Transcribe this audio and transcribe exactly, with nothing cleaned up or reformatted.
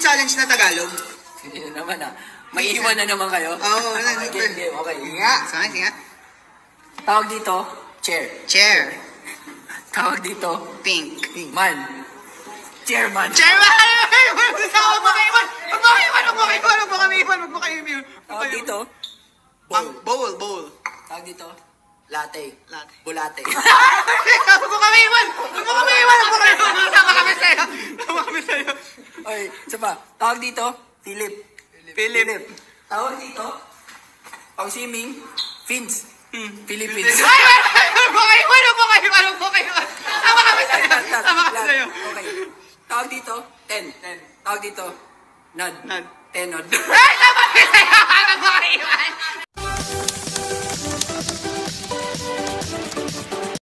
challenge na Tagalog? Hindi na naman ah. Maiiwan na naman kayo. Oo, oh, wala. Okay, okay, okay. Sige nga. Sige, sige nga. Tawag dito, chair. Chair. Tawag dito, Pink. man. Chairman. Chairman! Huwag mo kayo iwan! Huwag mo kayo iwan! Huwag mo kayo iwan! Huwag mo kayo iwan! Huwag mo kayo iwan! Tawag dito, Bowl. Bowl. Bowl. tawag dito, latte. Latte. Bulate. Huwag mo kami iwan! Huwag mo kami iwan! Huwag mo kami iwan! Tama kami sa'yo! Tama kami sa'yo! Okay, isa pa. Tawag dito, Philip. Philip. Tawag dito, pang swimming, fins. Philippines. Ay! Huwag mo kayo iwan! Huwag mo kayo iwan! Huwag mo kayo iwan! Tama kami sa'yo! Tama kami sa'yo! Okay. Tawag dito, ten. Tawag dito, nod. Nod. Tenod. Ay! Tama kami sa'yo! Huwag mo kayo iwan!